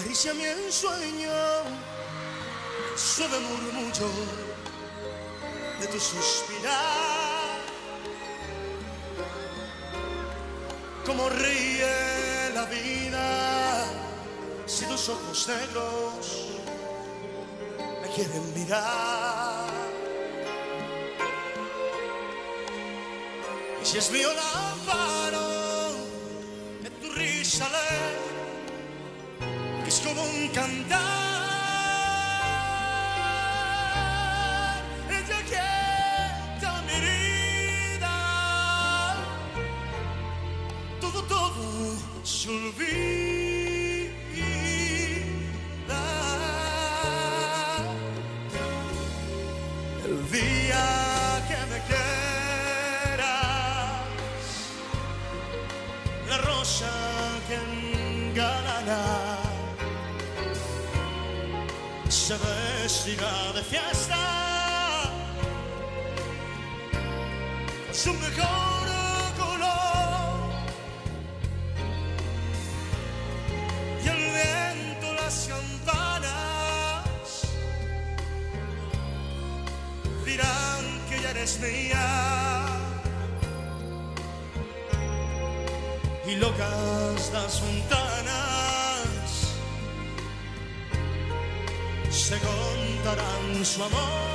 acaricia mi ensueño, suave murmullo de tu suspirar, como ríe la vida si tus ojos negros me quieren mirar. Y si es mío el amparo de tu risa alegre, que es como un cantar, ella quieta mi herida, todo se olvida. El día que me quieras, la rosa que engalana se vestirá de fiesta con su mejor color, y el viento, las campanas dirán que ya eres mía, y locas las ventanas se contarán su amor.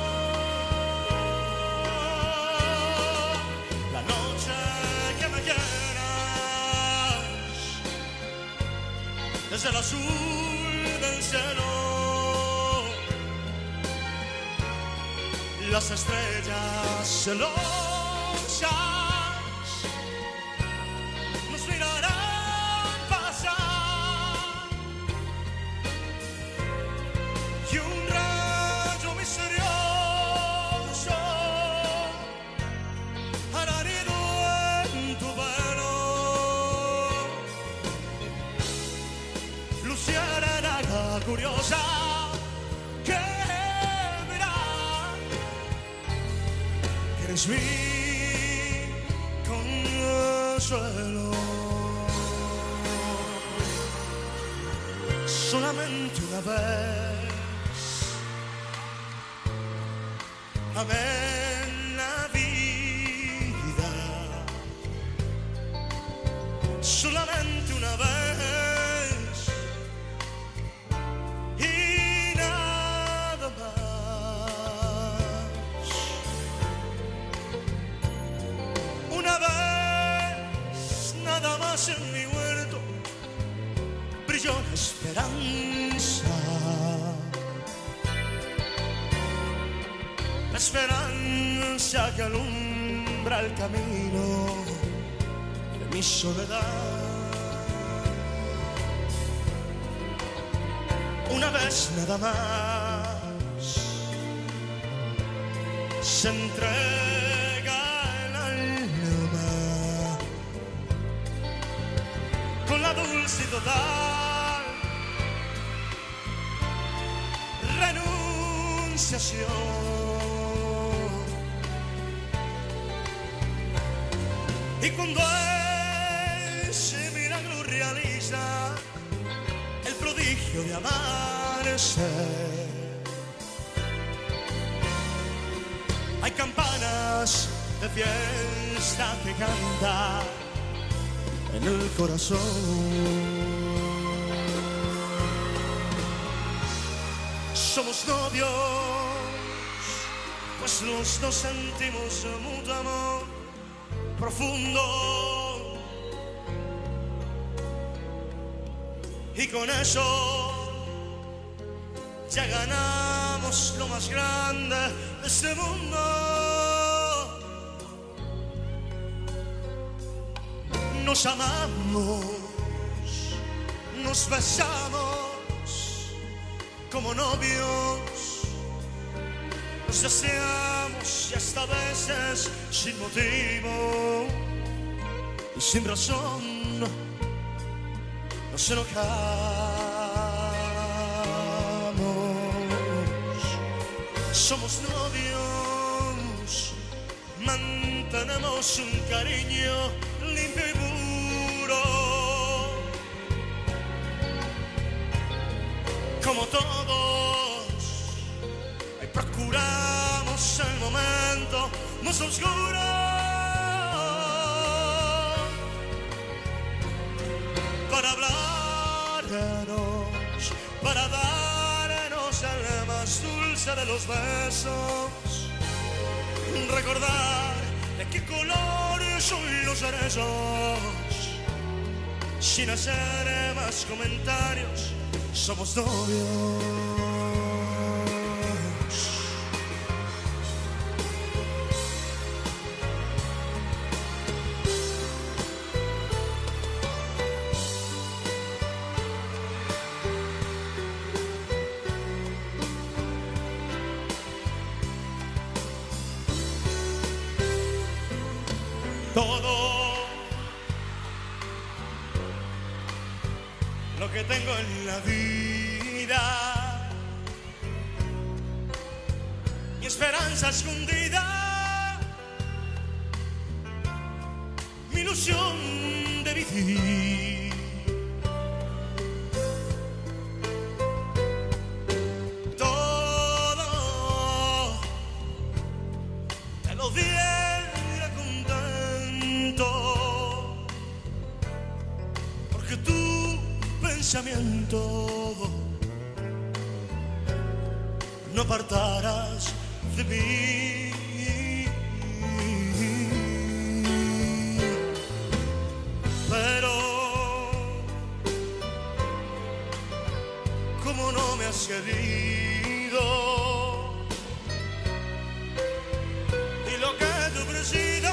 La noche que me quieras, desde el azul del cielo, las estrellas celosas nos mirarán pasar, y un rayo misterioso hará nido en tu velo, luciérnaga curiosa que verá que eres mi consuelo. Solamente una vez amé la vida, solamente una vez y nada más. Una vez nada más en mi huerto brilló la esperanza, la esperanza que alumbra el camino de mi soledad. Una vez nada más se entrega el alma con la dulce y total renunciación. Y cuando ese milagro realiza el prodigio de amarse, hay campanas de fiesta que cantan en el corazón. Somos novios, pues los dos sentimos mucho amor profundo, y con eso ya ganamos lo más grande de este mundo. Nos amamos, nos besamos como novios, nos deseamos y hasta a veces sin motivo y sin razón nos enojamos. Somos novios, mantenemos un cariño limpio y puro, como todos, ahí procuramos el momento más oscuro para hablarnos, para darnos el más dulce de los besos, recordar de qué color son los cerezos, sin hacer más comentarios, somos novios. Todo lo que tengo en la vida, mi esperanza escondida, mi ilusión de vivir, todo te lo diera contento, porque tu pensamiento no apartarás de mí. Pero como no me has querido y lo que te ofrecido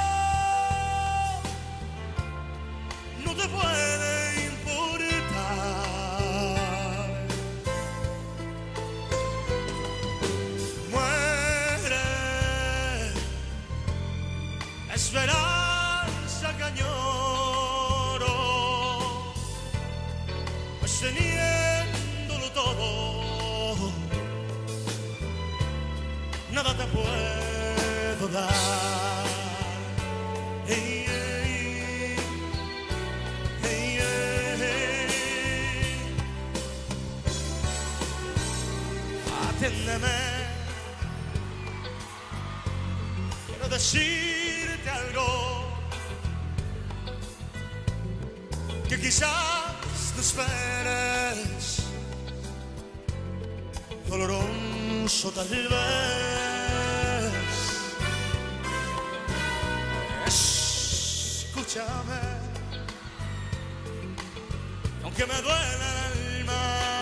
no te puede importar, muere la esperanza que añoro, pues teniéndolo todo, nada te puedo dar. Hey, hey, hey, hey. Atiéndeme, quiero decirte algo que quizás no esperes, doloroso tal vez. Escúchame, aunque me duele el alma,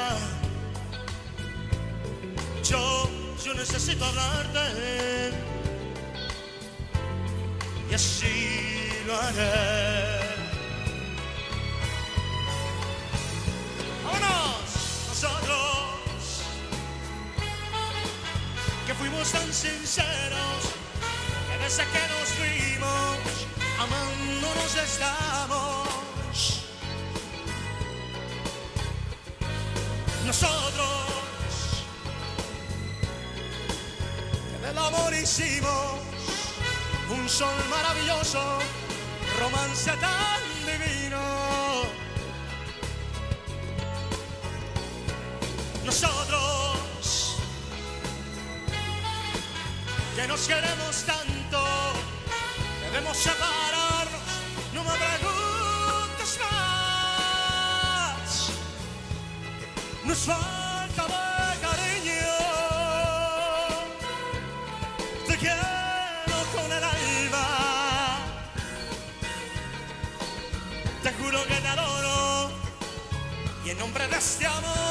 yo necesito hablarte y así lo haré. ¡Vámonos! Nosotros que fuimos tan sinceros, que desde que nos fuimos amándonos estamos. Nosotros que del amor hicimos un sol maravilloso, romance tan divino. Nosotros que nos queremos tanto, debemos separarnos, no me preguntes más. Nos falta de cariño, te quiero con el alma, te juro que te adoro y en nombre de este amor